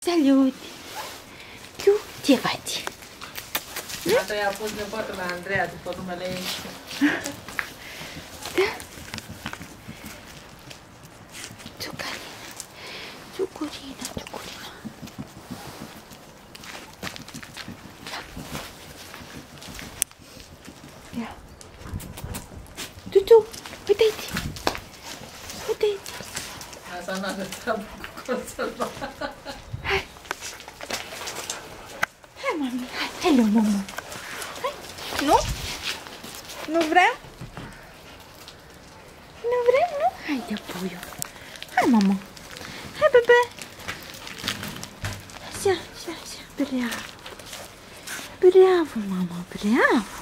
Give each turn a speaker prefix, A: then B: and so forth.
A: Salut! Tu ce faci?
B: Asta i-a pus nepotul la Andreea după numele ei.
A: Da? Ciucurina, ciucurina, ciucurina. Da. Ia. Tutu, uite-te! Uite-te!
B: Asta nu are treabă cu conserva.
A: Hai! Hai, mami, hai! Hai, leu, mama! Hai! Nu? Nu vrem? Nu vrem, nu? Haide, puiu! Hai, mama! Hai, bebe! Așa, așa, așa! Bravo! Bravo, mama, bravo!